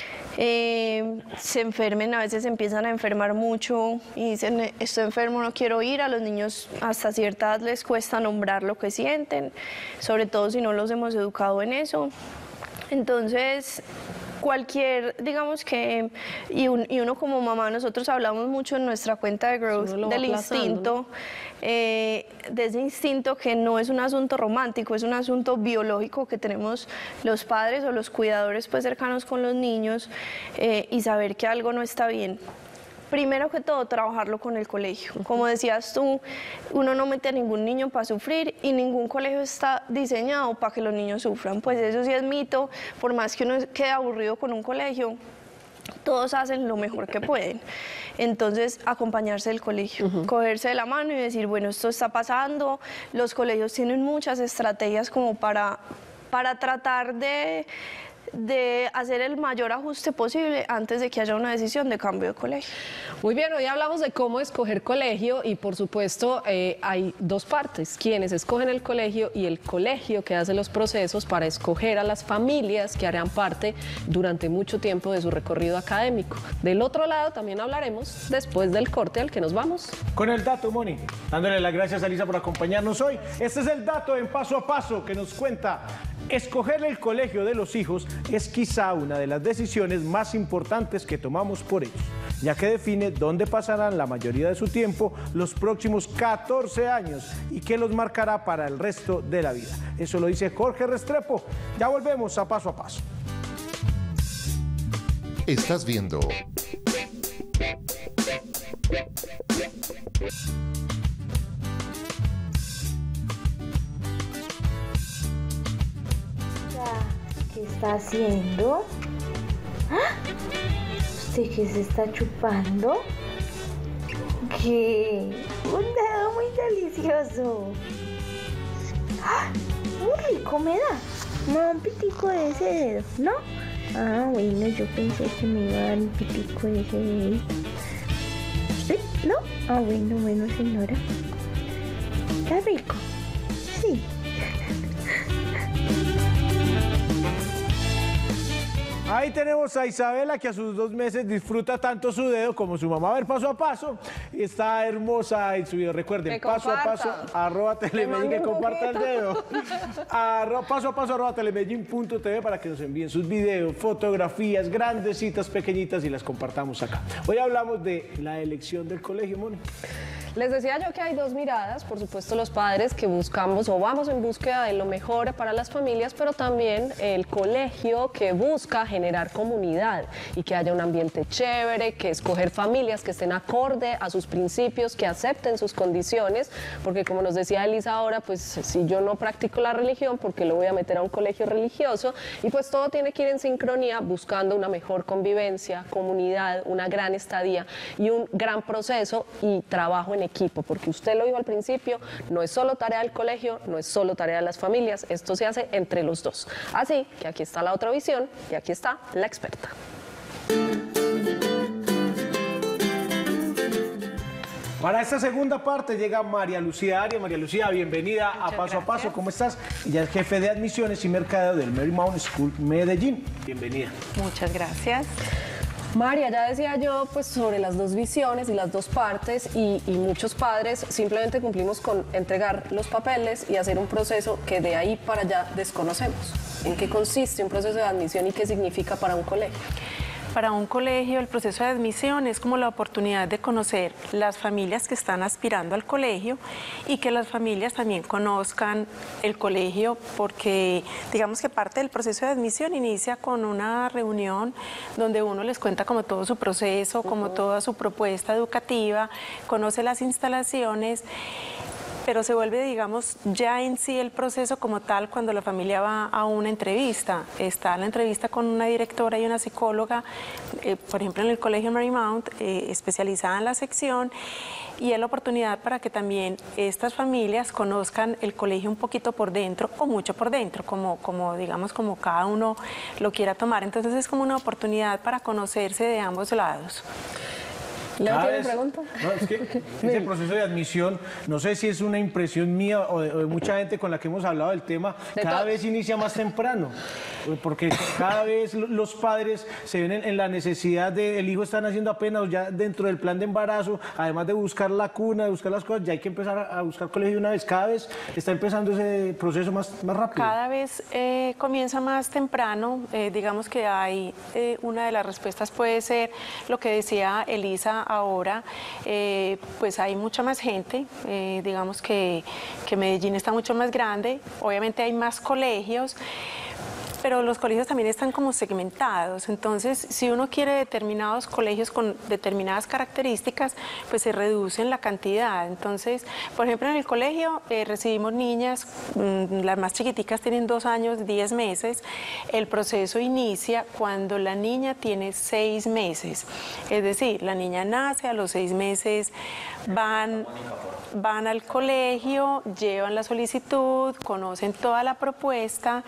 Eh, se enfermen, a veces empiezan a enfermar mucho y dicen estoy enfermo, no quiero ir. A los niños hasta cierta edad les cuesta nombrar lo que sienten, sobre todo si no los hemos educado en eso. Entonces cualquier, digamos que, y, un, y uno como mamá, nosotros hablamos mucho en nuestra cuenta de Growth del instinto, eh, de ese instinto que no es un asunto romántico, es un asunto biológico que tenemos los padres o los cuidadores pues cercanos con los niños, eh, y saber que algo no está bien. Primero que todo, trabajarlo con el colegio. Como decías tú, uno no mete a ningún niño para sufrir y ningún colegio está diseñado para que los niños sufran. Pues eso sí es mito, por más que uno quede aburrido con un colegio, todos hacen lo mejor que pueden. Entonces, acompañarse del colegio, uh-huh. cogerse de la mano y decir, bueno, esto está pasando. Los colegios tienen muchas estrategias como para, para tratar de... de hacer el mayor ajuste posible antes de que haya una decisión de cambio de colegio. Muy bien, hoy hablamos de cómo escoger colegio y por supuesto eh, hay dos partes, quienes escogen el colegio y el colegio que hace los procesos para escoger a las familias que harán parte durante mucho tiempo de su recorrido académico. Del otro lado también hablaremos después del corte al que nos vamos. Con el dato, Moni, dándole las gracias a Lisa por acompañarnos hoy. Este es el dato en Paso a Paso que nos cuenta: escoger el colegio de los hijos es quizá una de las decisiones más importantes que tomamos por ellos, ya que define dónde pasarán la mayoría de su tiempo los próximos catorce años y que los marcará para el resto de la vida. Eso lo dice Jorge Restrepo. Ya volvemos a Paso a Paso. Estás viendo ¿Qué está haciendo? ¿Ah? ¿Usted qué se está chupando? ¿Qué? Un dedo muy delicioso. ¡Ah! Muy rico me da. No, un pitico de ese dedo, ¿no? Ah, bueno, yo pensé que me iba a dar un pitico de ese dedo. ¿Sí? ¿No? Ah, bueno, bueno, señora. ¿Está rico? Sí. Ahí tenemos a Isabela, que a sus dos meses disfruta tanto su dedo como su mamá. A ver, paso a paso. Y está hermosa en su video. Recuerden, que paso comparta. a paso, arroba Telemedellín, que comparta el dedo. Arro, paso a paso, arroba telemedellín punto t v para que nos envíen sus videos, fotografías, grandecitas, pequeñitas y las compartamos acá. Hoy hablamos de la elección del colegio, Moni. Les decía yo que hay dos miradas, por supuesto los padres que buscamos o vamos en búsqueda de lo mejor para las familias, pero también el colegio que busca generar comunidad y que haya un ambiente chévere, que escoger familias que estén acorde a sus principios, que acepten sus condiciones, porque como nos decía Elisa ahora, pues si yo no practico la religión, ¿por qué lo voy a meter a un colegio religioso? Y pues todo tiene que ir en sincronía buscando una mejor convivencia, comunidad, una gran estadía y un gran proceso y trabajo en en equipo, porque usted lo dijo al principio, no es solo tarea del colegio, no es solo tarea de las familias, esto se hace entre los dos. Así que aquí está la otra visión y aquí está la experta. Para esta segunda parte llega María Lucía Arias. María Lucía, bienvenida Muchas a Paso gracias. a Paso. ¿Cómo estás? Ella es jefe de admisiones y mercadeo del Marymount School Medellín. Bienvenida. Muchas gracias. María, ya decía yo pues sobre las dos visiones y las dos partes y, y muchos padres simplemente cumplimos con entregar los papeles y hacer un proceso que de ahí para allá desconocemos. ¿En qué consiste un proceso de admisión y qué significa para un colegio? Para un colegio el proceso de admisión es como la oportunidad de conocer las familias que están aspirando al colegio y que las familias también conozcan el colegio, porque digamos que parte del proceso de admisión inicia con una reunión donde uno les cuenta como todo su proceso, como toda su propuesta educativa, conoce las instalaciones, pero se vuelve, digamos, ya en sí el proceso como tal cuando la familia va a una entrevista. Está la entrevista con una directora y una psicóloga, eh, por ejemplo, en el Colegio Marymount, eh, especializada en la sección, y es la oportunidad para que también estas familias conozcan el colegio un poquito por dentro o mucho por dentro, como, como digamos, como cada uno lo quiera tomar. Entonces es como una oportunidad para conocerse de ambos lados. ¿Leo Cada tiene vez- pregunta? No, es que ese proceso de admisión, no sé si es una impresión mía o de, o de mucha gente con la que hemos hablado del tema, De cada todos. vez inicia más temprano, porque cada vez lo- los padres se ven en, en la necesidad de, el hijo está naciendo apenas, o ya dentro del plan de embarazo, además de buscar la cuna, de buscar las cosas, ya hay que empezar a, a buscar colegio de una vez, cada vez está empezando ese proceso más, más rápido. Cada vez eh, comienza más temprano, eh, digamos que hay, eh, una de las respuestas puede ser lo que decía Elisa ahora, eh, pues hay mucha más gente, eh, digamos que, que Medellín está mucho más grande, obviamente hay más colegios, pero los colegios también están como segmentados, entonces si uno quiere determinados colegios con determinadas características, pues se reduce en la cantidad. Entonces, por ejemplo, en el colegio eh, recibimos niñas, mmm, las más chiquiticas tienen dos años, diez meses, el proceso inicia cuando la niña tiene seis meses, es decir, la niña nace, a los seis meses van... van al colegio, llevan la solicitud, conocen toda la propuesta,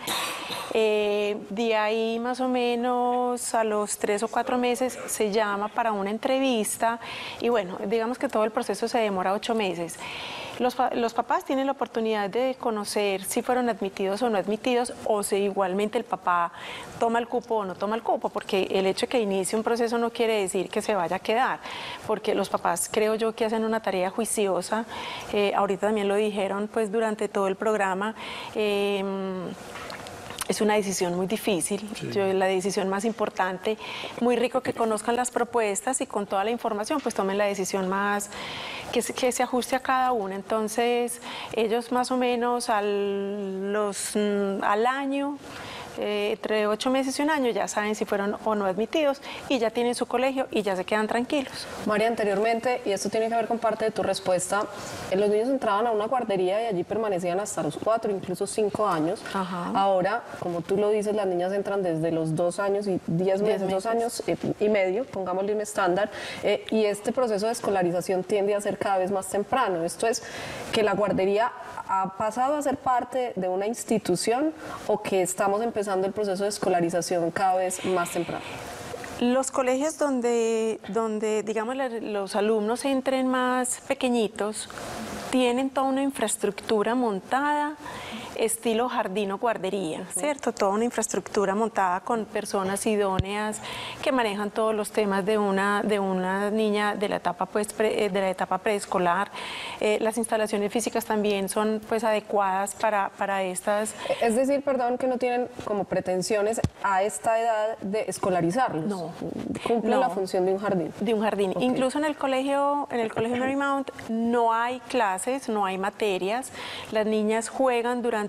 eh, de ahí más o menos a los tres o cuatro meses se llama para una entrevista y bueno, digamos que todo el proceso se demora ocho meses. Los, pa- los papás tienen la oportunidad de conocer si fueron admitidos o no admitidos o si igualmente el papá toma el cupo o no toma el cupo, porque el hecho de que inicie un proceso no quiere decir que se vaya a quedar, porque los papás creo yo que hacen una tarea juiciosa, eh, ahorita también lo dijeron pues durante todo el programa. eh, Es una decisión muy difícil, yo, la decisión más importante, muy rico que conozcan las propuestas y con toda la información pues tomen la decisión más que se, que se ajuste a cada uno. Entonces ellos más o menos al, los, mm, al año, eh, entre ocho meses y un año ya saben si fueron o no admitidos y ya tienen su colegio y ya se quedan tranquilos. María, anteriormente, y esto tiene que ver con parte de tu respuesta, eh, los niños entraban a una guardería y allí permanecían hasta los cuatro, incluso cinco años. Ajá. Ahora, como tú lo dices, las niñas entran desde los dos años y diez meses, Diez dos meses. años eh, y medio, pongámosle un estándar, eh, y este proceso de escolarización tiende a ser cada vez más temprano. Esto es que la guardería ha pasado a ser parte de una institución o que estamos empezando el proceso de escolarización cada vez más temprano. Los colegios donde, donde digamos, la- los alumnos entren más pequeñitos tienen toda una infraestructura montada estilo jardín o guardería, ¿cierto? Toda una infraestructura montada con personas idóneas que manejan todos los temas de una, de una niña de la etapa, pues, pre- eh, de la etapa preescolar. Eh, las instalaciones físicas también son pues adecuadas para, para estas. Es decir, perdón, que no tienen como pretensiones a esta edad de escolarizarlos. No. Cumplen No. la función de un jardín. De un jardín. Ok. Incluso en el colegio, en el colegio Marymount no hay clases, no hay materias. Las niñas juegan durante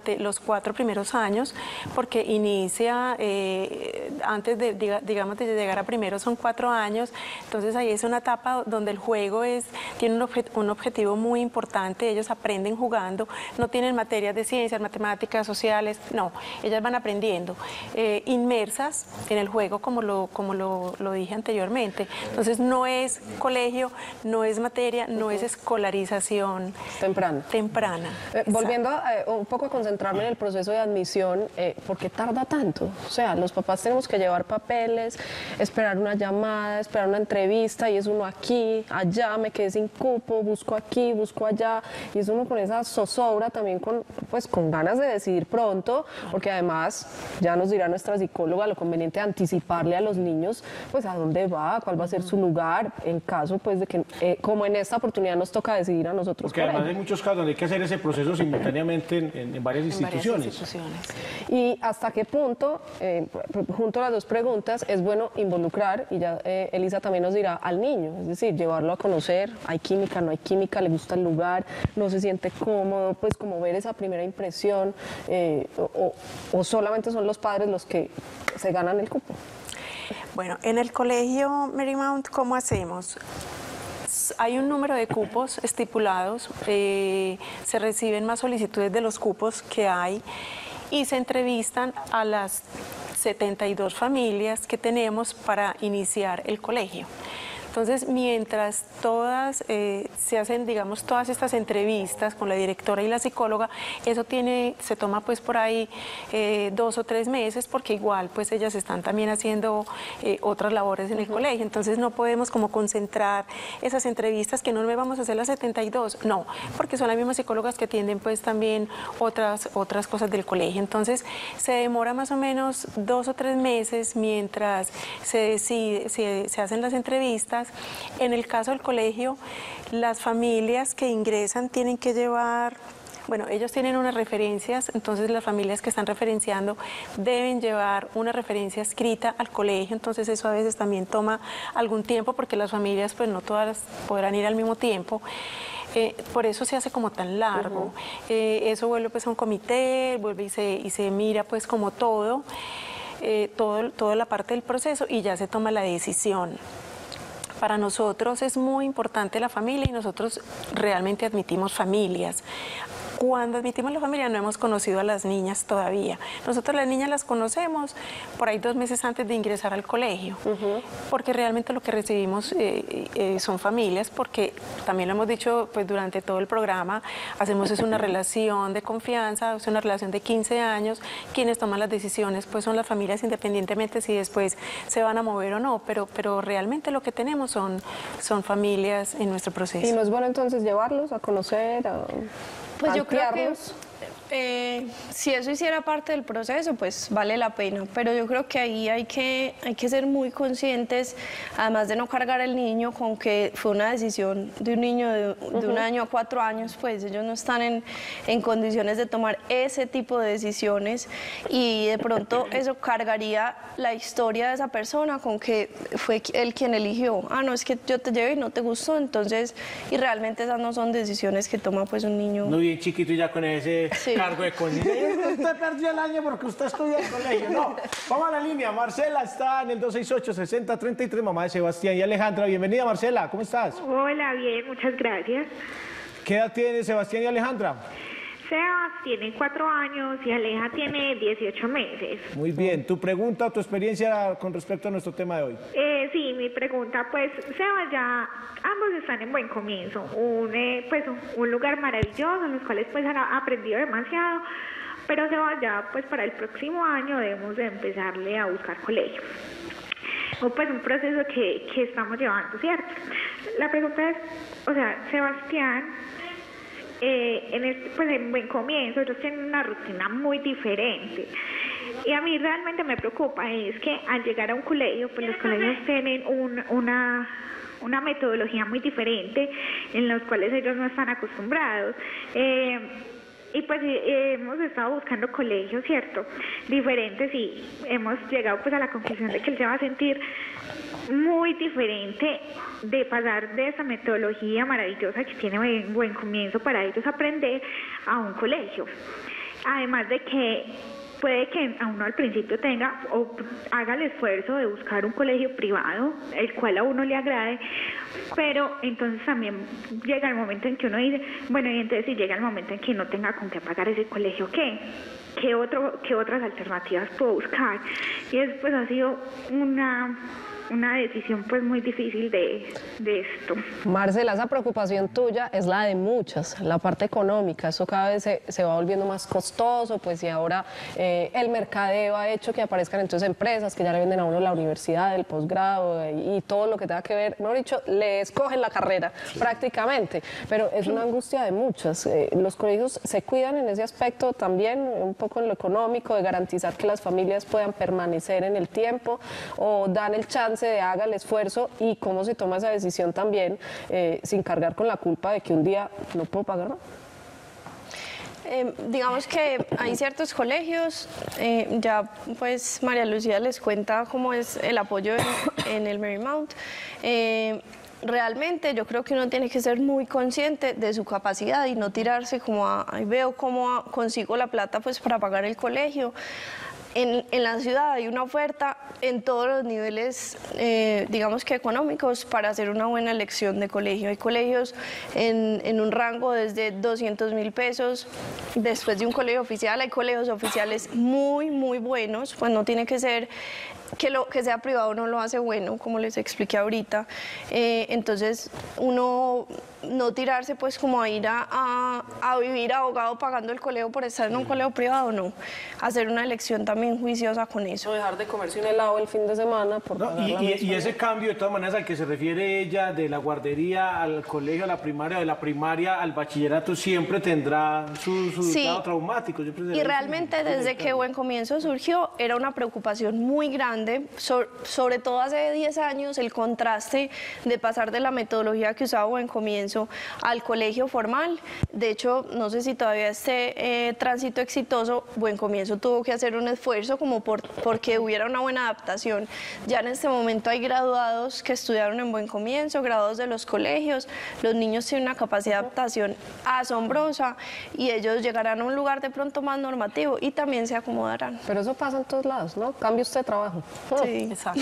durante los cuatro primeros años, porque inicia eh, antes de, diga, digamos, de llegar a primero son cuatro años, entonces ahí es una etapa donde el juego es, tiene un, objet, un objetivo muy importante, ellos aprenden jugando, no tienen materias de ciencias, matemáticas, sociales, no, ellas van aprendiendo, eh, inmersas en el juego como lo, como lo, lo dije anteriormente, entonces no es colegio, no es materia, no uh-huh. es escolarización temprana. temprana. Eh, volviendo a, eh, un poco a concentrarme en el proceso de admisión, eh, ¿por qué tarda tanto? O sea, los papás tenemos que llevar papeles, esperar una llamada, esperar una entrevista y es uno aquí, allá, me quedé sin cupo, busco aquí, busco allá y es uno con esa zozobra también con, pues, con ganas de decidir pronto, porque además ya nos dirá nuestra psicóloga lo conveniente de anticiparle a los niños pues a dónde va, cuál va a ser su lugar, en caso pues de que, eh, como en esta oportunidad nos toca decidir a nosotros. Porque además hay muchos casos donde hay que hacer ese proceso simultáneamente en, en, en varias instituciones. En varias instituciones. Y hasta qué punto, eh, junto a las dos preguntas, es bueno involucrar, y ya eh, Elisa también nos dirá, al niño, es decir, llevarlo a conocer, hay química, no hay química, le gusta el lugar, no se siente cómodo, pues como ver esa primera impresión, eh, o, o solamente son los padres los que se ganan el cupo. Bueno, en el colegio Marymount, ¿cómo hacemos? Hay un número de cupos estipulados, eh, se reciben más solicitudes de los cupos que hay y se entrevistan a las setenta y dos familias que tenemos para iniciar el colegio. Entonces, mientras todas eh, se hacen, digamos, todas estas entrevistas con la directora y la psicóloga, eso tiene, se toma pues por ahí eh, dos o tres meses, porque igual pues ellas están también haciendo eh, otras labores en el uh-huh. colegio. Entonces no podemos como concentrar esas entrevistas, que no me vamos a hacer las setenta y dos, no, porque son las mismas psicólogas que atienden pues también otras, otras cosas del colegio. Entonces se demora más o menos dos o tres meses mientras se decide, se, se hacen las entrevistas. En el caso del colegio, las familias que ingresan tienen que llevar, bueno, ellos tienen unas referencias, entonces las familias que están referenciando deben llevar una referencia escrita al colegio, entonces eso a veces también toma algún tiempo porque las familias pues no todas podrán ir al mismo tiempo. Eh, por eso se hace como tan largo. Uh-huh. eh, eso vuelve pues a un comité, vuelve y se, y se mira pues como todo, eh, todo, toda la parte del proceso y ya se toma la decisión. Para nosotros es muy importante la familia y nosotros realmente admitimos familias. Cuando admitimos la familia no hemos conocido a las niñas todavía. Nosotros las niñas las conocemos por ahí dos meses antes de ingresar al colegio, uh-huh. porque realmente lo que recibimos eh, eh, son familias, porque también lo hemos dicho pues durante todo el programa, hacemos es una relación de confianza, es una relación de quince años, quienes toman las decisiones pues son las familias independientemente si después se van a mover o no, pero, pero realmente lo que tenemos son, son familias en nuestro proceso. ¿Y no es bueno entonces llevarlos a conocer, a... Pues yo creo que eh, si eso hiciera parte del proceso, pues vale la pena, pero yo creo que ahí hay que, hay que ser muy conscientes, además de no cargar al niño con que fue una decisión de un niño de, de uh-huh. un año a cuatro años, pues ellos no están en, en condiciones de tomar ese tipo de decisiones y de pronto eso cargaría la historia de esa persona con que fue él quien eligió, ah no, es que yo te llevé y no te gustó, entonces, y realmente esas no son decisiones que toma pues un niño. No bien chiquito y ya con ese sí. cargo de conciencia. Usted perdió el año porque usted estudia en el colegio. No, vamos a la línea. Marcela está en el dos seis ocho, seis cero tres tres, mamá de Sebastián y Alejandra. Bienvenida, Marcela. ¿Cómo estás? Hola, bien, muchas gracias. ¿Qué edad tiene Sebastián y Alejandra? Sebas tiene cuatro años y Aleja tiene dieciocho meses. Muy bien. ¿Tu pregunta o tu experiencia con respecto a nuestro tema de hoy? Eh, sí, mi pregunta, pues, Sebas, ya ambos están en buen comienzo. Un, eh, pues, un lugar maravilloso, en los cuales pues han aprendido demasiado, pero Sebas ya, pues, para el próximo año debemos de empezarle a buscar colegio. O pues un proceso que, que estamos llevando, ¿cierto? La pregunta es, o sea, Sebastián... Eh, en este, pues en buen comienzo, ellos tienen una rutina muy diferente. Y a mí realmente me preocupa es que al llegar a un colegio, pues los colegios tienen un, una, una metodología muy diferente en los cuales ellos no están acostumbrados. Eh, Y pues eh, hemos estado buscando colegios, ¿cierto? Diferentes y hemos llegado pues a la conclusión de que él se va a sentir muy diferente de pasar de esa metodología maravillosa que tiene buen, buen comienzo para ellos aprender a un colegio. Además de que puede que a uno al principio tenga o haga el esfuerzo de buscar un colegio privado, el cual a uno le agrade, pero entonces también llega el momento en que uno dice, bueno, y entonces si llega el momento en que no tenga con qué pagar ese colegio, ¿qué? ¿Qué, otro, qué otras alternativas puedo buscar? Y después ha sido una... una decisión pues muy difícil de, de esto. Marcela, esa preocupación tuya es la de muchas, la parte económica, eso cada vez se, se va volviendo más costoso, pues y ahora eh, el mercadeo ha hecho que aparezcan entonces empresas que ya le venden a uno la universidad, el posgrado y, y todo lo que tenga que ver, mejor dicho, le escogen la carrera prácticamente, pero es una angustia de muchas. Eh, los colegios se cuidan en ese aspecto también, un poco en lo económico, de garantizar que las familias puedan permanecer en el tiempo o dan el chance de haga el esfuerzo y cómo se toma esa decisión también eh, sin cargar con la culpa de que un día no puedo pagar, ¿no? Eh, digamos que hay ciertos colegios, eh, ya pues María Lucía les cuenta cómo es el apoyo en, en el Marymount. Eh, Realmente yo creo que uno tiene que ser muy consciente de su capacidad y no tirarse como a, ay, veo cómo consigo la plata pues para pagar el colegio. En, en la ciudad hay una oferta en todos los niveles, eh, digamos que económicos, para hacer una buena elección de colegio. Hay colegios en, en un rango desde doscientos mil pesos, después de un colegio oficial, hay colegios oficiales muy, muy buenos, pues no tiene que ser que lo que sea privado no lo hace bueno, como les expliqué ahorita. Eh, entonces, uno no tirarse pues como a ir a, a, a vivir ahogado pagando el colegio por estar en un colegio privado, no. Hacer una elección también juiciosa con eso. O dejar de comerse un helado el fin de semana por no, pagar y, la y, y ese cambio, de todas maneras, al que se refiere ella, de la guardería al colegio, a la primaria, de la primaria al bachillerato, siempre tendrá su, su sí. lado traumático. Y realmente desde que Buen Comienzo surgió, era una preocupación muy grande, so, sobre todo hace diez años, el contraste de pasar de la metodología que usaba Buen Comienzo al colegio formal. De hecho, no sé si todavía este eh, tránsito exitoso, Buen Comienzo tuvo que hacer un esfuerzo como por, porque hubiera una buena adaptación. Ya en este momento hay graduados que estudiaron en Buen Comienzo, graduados de los colegios, los niños tienen una capacidad de adaptación asombrosa y ellos llegarán a un lugar de pronto más normativo y también se acomodarán. Pero eso pasa en todos lados, ¿no? Cambia usted de trabajo. Sí, exacto.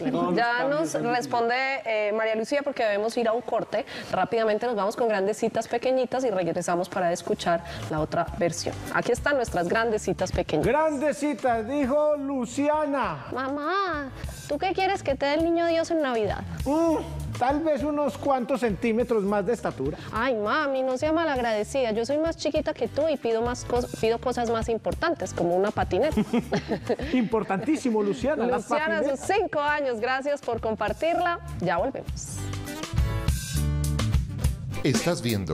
Ya nos responde eh, María Lucía, porque debemos ir a un corte. Rápidamente nos vamos con Grandes Citas Pequeñitas y regresamos para escuchar la otra versión. Aquí están nuestras Grandes Citas Pequeñitas. Grandes citas, dijo Luciana. Mamá, ¿tú qué quieres que te dé el niño Dios en Navidad? Mm, tal vez unos cuantos centímetros más de estatura. Ay, mami, no sea malagradecida. Yo soy más chiquita que tú y pido, más cos pido cosas más importantes, como una patineta. Importantísimo, Luciana. Luciana, sus cinco años. Gracias por compartirla. Ya volvemos. Estás viendo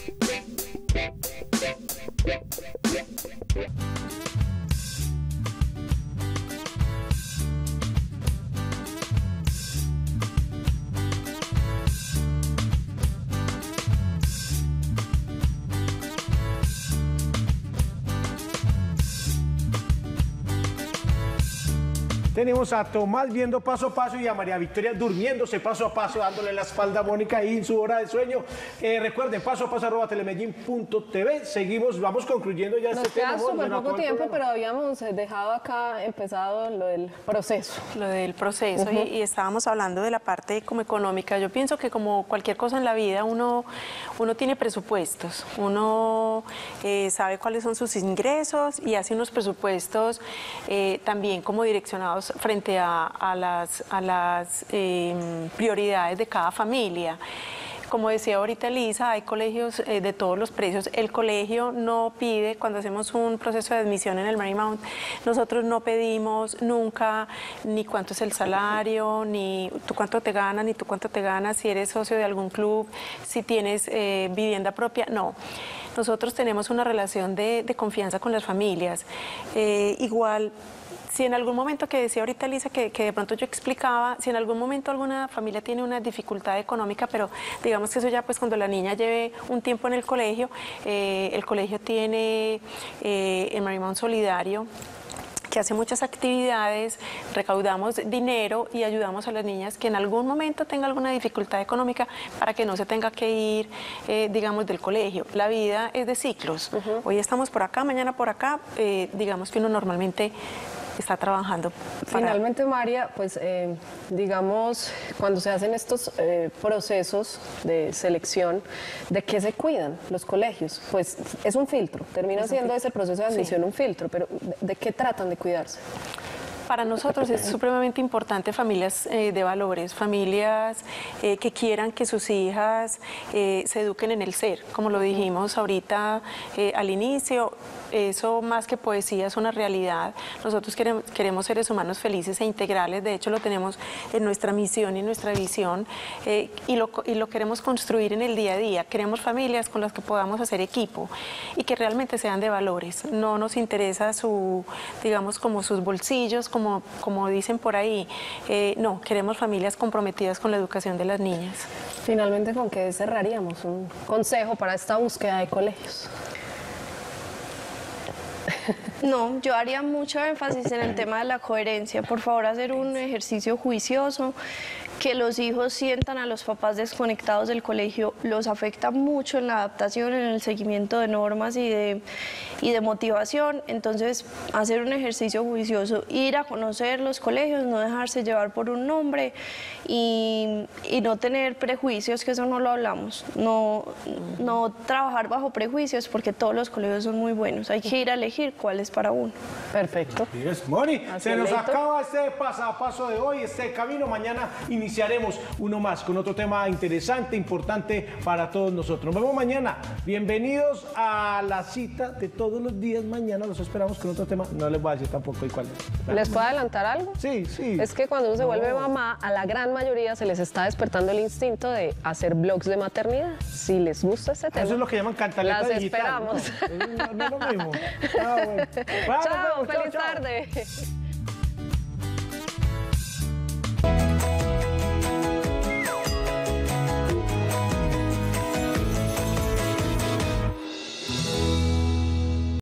Tenemos a Tomás viendo paso a paso y a María Victoria durmiéndose paso a paso, dándole la espalda a Mónica ahí en su hora de sueño. Eh, recuerden, paso a paso arroba telemedellín punto tv. Seguimos, vamos concluyendo ya Nos este queda tema. súper Bueno, poco tiempo, programa. pero habíamos dejado acá empezado lo del proceso. Lo del proceso Ujú. y, y estábamos hablando de la parte como económica. Yo pienso que como cualquier cosa en la vida, uno, uno tiene presupuestos, uno eh, sabe cuáles son sus ingresos y hace unos presupuestos eh, también como direccionados frente a, a las, a las eh, prioridades de cada familia. Como decía ahorita Elisa, hay colegios eh, de todos los precios. El colegio no pide, cuando hacemos un proceso de admisión en el Marymount, nosotros no pedimos nunca ni cuánto es el salario, ni tú cuánto te ganas, ni tú cuánto te ganas, si eres socio de algún club, si tienes eh, vivienda propia, no. Nosotros tenemos una relación de, de confianza con las familias. Eh, igual, si en algún momento, que decía ahorita Lisa, que, que de pronto yo explicaba, si en algún momento alguna familia tiene una dificultad económica, pero digamos que eso ya pues cuando la niña lleve un tiempo en el colegio, eh, el colegio tiene eh, el Marymount Solidario, que hace muchas actividades, recaudamos dinero y ayudamos a las niñas que en algún momento tenga alguna dificultad económica para que no se tenga que ir, eh, digamos, del colegio. La vida es de ciclos. Uh-huh. Hoy estamos por acá, mañana por acá. Eh, digamos que uno normalmente está trabajando. Para... Finalmente, María, pues eh, digamos, cuando se hacen estos eh, procesos de selección, ¿de qué se cuidan los colegios? Pues es un filtro, termina es siendo ese proceso de admisión sí. un filtro, pero ¿de, ¿de qué tratan de cuidarse? Para nosotros es supremamente importante familias eh, de valores, familias eh, que quieran que sus hijas eh, se eduquen en el ser, como lo dijimos ahorita eh, al inicio. Eso más que poesía es una realidad. Nosotros queremos, queremos seres humanos felices e integrales, de hecho lo tenemos en nuestra misión y en nuestra visión eh, y, lo, y lo queremos construir en el día a día. Queremos familias con las que podamos hacer equipo y que realmente sean de valores. No nos interesa su, digamos, como sus bolsillos, como, como dicen por ahí. Eh, no, queremos familias comprometidas con la educación de las niñas. Finalmente, ¿con qué cerraríamos? Un consejo para esta búsqueda de colegios. No, yo haría mucho énfasis en el tema de la coherencia. Por favor, hacer un ejercicio juicioso. Que los hijos sientan a los papás desconectados del colegio los afecta mucho en la adaptación, en el seguimiento de normas y de, y de motivación. Entonces, hacer un ejercicio juicioso, ir a conocer los colegios, no dejarse llevar por un nombre y, y no tener prejuicios, que eso no lo hablamos. No, no trabajar bajo prejuicios porque todos los colegios son muy buenos. Hay que ir a elegir cuál es para uno. Perfecto. Moni, se nos acaba este paso a paso de hoy, este camino. Mañana iniciaremos uno más con otro tema interesante, importante para todos nosotros. Nos vemos mañana. Bienvenidos a la cita de todos los días. Mañana los esperamos con otro tema. No les voy a decir tampoco cuál es. ¿Les puedo adelantar algo? Sí, sí. Es que cuando uno se no. vuelve mamá, a la gran mayoría se les está despertando el instinto de hacer blogs de maternidad. Si les gusta este tema, eso es lo que llaman cantaleta las digital. Las esperamos. No, no, no es lo mismo. Ah, bueno. Chao, feliz tarde.